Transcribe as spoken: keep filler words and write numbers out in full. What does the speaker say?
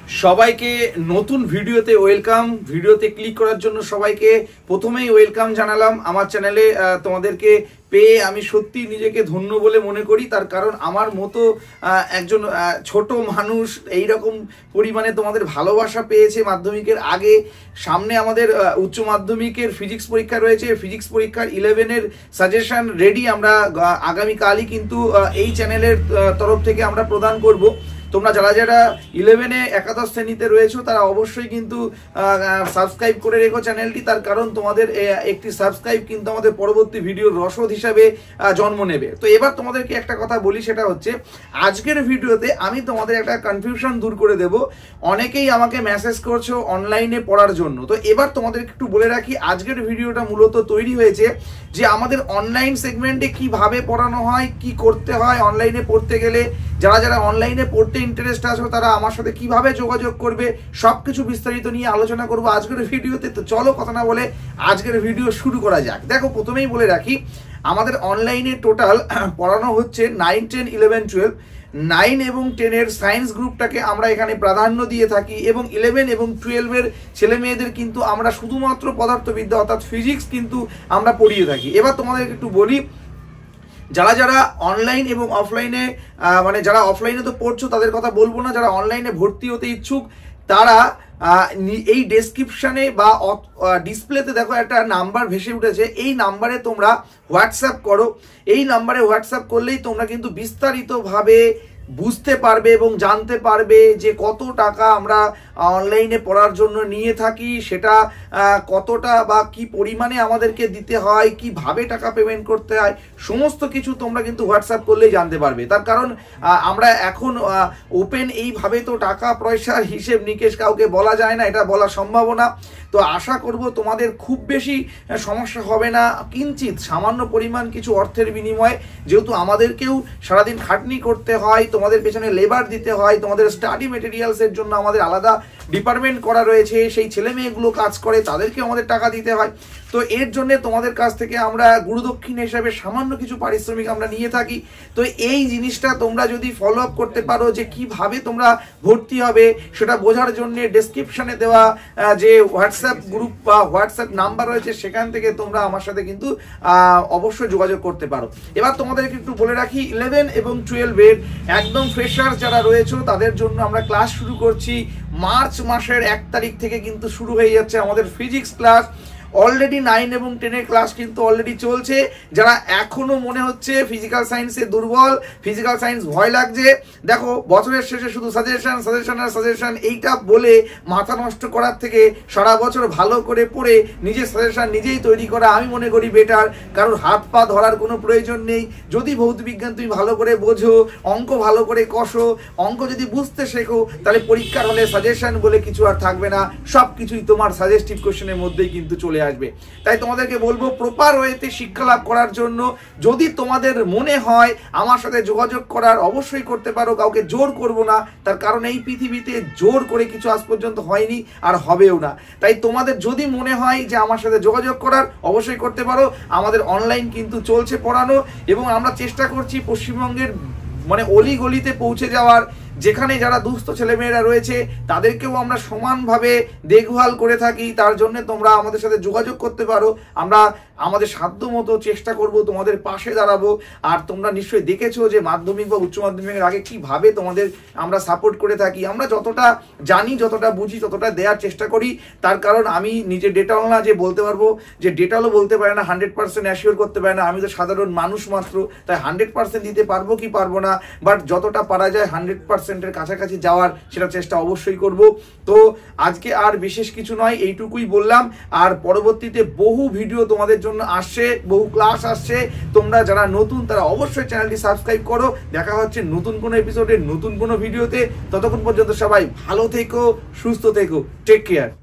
সবাইকে নতুন ভিডিওতে ওয়েলকাম। ভিডিওতে ক্লিক করার জন্য সবাইকে প্রথমেই ওয়েলকাম জানালাম। আমার চ্যানেলে তোমাদেরকে পেয়ে আমি সত্যি নিজেকে ধন্য বলে মনে করি, তার কারণ আমার মতো একজন ছোট মানুষ এই রকম পরিমাণে তোমাদের ভালোবাসা পেয়েছে মাধ্যমিকের আগে। সামনে আমাদের উচ্চ মাধ্যমিকের ফিজিক্স পরীক্ষা রয়েছে, ফিজিক্স পরীক্ষার ইলেভেনের সাজেশন রেডি আমরা আগামীকালই কিন্তু এই চ্যানেলের তরফ থেকে আমরা প্রদান করব। তোমরা যারা যারা ইলেভেনে একাদশ শ্রেণীতে রয়েছো তারা অবশ্যই কিন্তু সাবস্ক্রাইব করে রেখো চ্যানেলটি, তার কারণ তোমাদের একটি সাবস্ক্রাইব কিন্তু আমাদের পরবর্তী ভিডিওর রসদ হিসাবে জন্ম নেবে। তো এবার তোমাদেরকে একটা কথা বলি, সেটা হচ্ছে আজকের ভিডিওতে আমি তোমাদের একটা কনফিউশন দূর করে দেব। অনেকেই আমাকে মেসেজ করছো অনলাইনে পড়ার জন্য, তো এবার তোমাদেরকে একটু বলে রাখি আজকের ভিডিওটা মূলত তৈরি হয়েছে যে আমাদের অনলাইন সেগমেন্টে কিভাবে পড়ানো হয়, কি করতে হয় অনলাইনে পড়তে গেলে, যারা যারা অনলাইনে পড়তে ইন্টারেস্ট আছে তারা আমার সাথে কিভাবে যোগাযোগ করবে, সবকিছু বিস্তারিত নিয়ে আলোচনা করব আজকের ভিডিওতে। তো চলো কথা না বলে আজকের ভিডিও শুরু করা যাক। দেখো প্রথমেই বলে রাখি আমাদের অনলাইনে টোটাল পড়ানো হচ্ছে nine ten eleven twelve. Nine এবং টেনের সায়েন্স গ্রুপটাকে আমরা এখানে প্রাধান্য দিয়ে থাকি এবং ইলেভেন এবং টুয়েলভের ছেলে মেয়েদের কিন্তু আমরা শুধুমাত্র পদার্থবিদ্যা অর্থাৎ ফিজিক্স কিন্তু আমরা পড়িয়ে থাকি। এবার তোমাদেরকে একটু বলি, যারা যারা অনলাইন এবং অফলাইনে মানে যারা অফলাইনে তো পড়ছো তাদের কথা বলবো না, যারা অনলাইনে ভর্তি হতে ইচ্ছুক তারা এই ডেসক্রিপশনে বা ডিসপ্লেতে দেখো একটা নাম্বার ভেসে উঠেছে, এই নাম্বারে তোমরা হোয়াটসঅ্যাপ করো। এই নাম্বারে হোয়াটসঅ্যাপ করলেই তোমরা কিন্তু বিস্তারিতভাবে বুঝতে পারবে এবং জানতে পারবে যে কত টাকা আমরা অনলাইনে পড়ার জন্য নিয়ে থাকি, সেটা কতটা বা কি পরিমাণে আমাদেরকে দিতে হয়, কিভাবে টাকা পেমেন্ট করতে হয়, সমস্ত কিছু তোমরা কিন্তু হোয়াটসঅ্যাপ করলেই জানতে পারবে। তার কারণ আমরা এখন ওপেন এইভাবে তো টাকা পয়সার হিসেব নিকেশ কাউকে বলা যায় না, এটা বলা সম্ভব না। তো আশা করব তোমাদের খুব বেশি সমস্যা হবে না, কিঞ্চিত সামান্য পরিমাণ কিছু অর্থের বিনিময়ে, যেহেতু আমাদেরকেও সারাদিন খাটনি করতে হয়, তোমাদের পেছনে লেবার দিতে হয়, তোমাদের স্টাডি মেটেরিয়ালসের জন্য আমাদের আলাদা ডিপার্টমেন্ট করা রয়েছে, সেই ছেলে মেয়েগুলো কাজ করে তাদেরকে আমাদের টাকা দিতে হয়। তো এর জন্য তোমাদের কাছ থেকে আমরা গুরুদক্ষিণ হিসাবে সামান্য কিছু পারিশ্রমিক আমরা নিয়ে থাকি। তো এই জিনিসটা তোমরা যদি ফলো আপ করতে পারো যে কিভাবে তোমরা ভর্তি হবে সেটা বোঝার জন্য ডেসক্রিপশনে দেওয়া যে হোয়াটসঅ্যাপ গ্রুপ বা হোয়াটসঅ্যাপ নাম্বার রয়েছে সেখান থেকে তোমরা আমার সাথে কিন্তু অবশ্যই যোগাযোগ করতে পারো। এবার তোমাদেরকে একটু বলে রাখি ইলেভেন এবং টুয়েলভের একদম ফ্রেশার যারা রয়েছে তাদের জন্য আমরা ক্লাস শুরু করছি মার্চ মাসের এক তারিখ থেকে কিন্তু শুরু হয়ে যাচ্ছে আমাদের ফিজিক্স ক্লাস। অলরেডি নাইন এবং টেনের ক্লাস কিন্তু অলরেডি চলছে। যারা এখনো মনে হচ্ছে ফিজিক্যাল সায়েন্সে দুর্বল, ফিজিক্যাল সায়েন্স ভয় লাগছে, দেখো বছরের শেষে শুধু সাজেশন সাজেশন আর সাজেশন এইটা বলে মাথা নষ্ট করার থেকে সারা বছর ভালো করে পড়ে নিজের সাজেশন নিজেই তৈরি করা আমি মনে করি বেটার। কারণ হাত পা ধরার কোনো প্রয়োজন নেই। যদি ভৌত বিজ্ঞান তুমি ভালো করে বোঝো, অঙ্ক ভালো করে কষো, অঙ্ক যদি বুঝতে শেখো, তাহলে পরীক্ষার হলে সাজেশন বলে কিছু আর থাকবে না, সব কিছুই তোমার সাজেস্টিভ কোশ্চেনের মধ্যেই কিন্তু চলে আসবে। তাই তোমাদেরকে বলবো প্রপার ওয়েতে শিক্ষা লাভ করার জন্য যদি তোমাদের মনে হয় আমার সাথে যোগাযোগ করার, অবশ্যই করতে পারো, কাউকে জোর করব না, তার কারণ এই পৃথিবীতে জোর করে কিছু আজ পর্যন্ত হয়নি আর হবেও না। তাই তোমাদের যদি মনে হয় যে আমার সাথে যোগাযোগ করার, অবশ্যই করতে পারো। আমাদের অনলাইন কিন্তু চলছে পড়ানো এবং আমরা চেষ্টা করছি পশ্চিমবঙ্গের মানে অলি গলিতে পৌঁছে যাওয়ার, যেখানে যারা দুস্থ ছেলেমেয়েরা রয়েছে তাদেরকেও আমরা সমানভাবে দেখভাল করে থাকি। তার জন্য তোমরা আমাদের সাথে যোগাযোগ করতে পারো, আমরা আমাদের সাধ্য মতো চেষ্টা করব তোমাদের পাশে দাঁড়াবো। আর তোমরা নিশ্চয়ই দেখেছো যে মাধ্যমিক বা উচ্চ মাধ্যমিকের আগে কিভাবে তোমাদের আমরা সাপোর্ট করে থাকি। আমরা যতটা জানি, যতটা বুঝি, ততটা দেওয়ার চেষ্টা করি। তার কারণ আমি নিজে ডেটাল না যে বলতে পারবো, যে ডেটালও বলতে পারে না, হান্ড্রেড পার্সেন্ট অ্যাসিওর করতে পারে না, আমি তো সাধারণ মানুষ মাত্র। তাই হান্ড্রেড পার্সেন্ট দিতে পারবো কি পারবো না, বাট যতটা পারা যায় হান্ড্রেড পার্সেন্টের কাছাকাছি যাওয়ার সেটা চেষ্টা অবশ্যই করব। তো আজকে আর বিশেষ কিছু নয়, এইটুকুই বললাম। আর পরবর্তীতে বহু ভিডিও তোমাদের জন্য আসছে, বহু ক্লাস আসছে। তোমরা যারা নতুন তারা অবশ্যই চ্যানেলটি সাবস্ক্রাইব করো। দেখা হচ্ছে নতুন কোনো এপিসোডে, নতুন কোনো ভিডিওতে। ততক্ষণ পর্যন্ত সবাই ভালো থেকো, সুস্থ থেকো, টেক কেয়ার।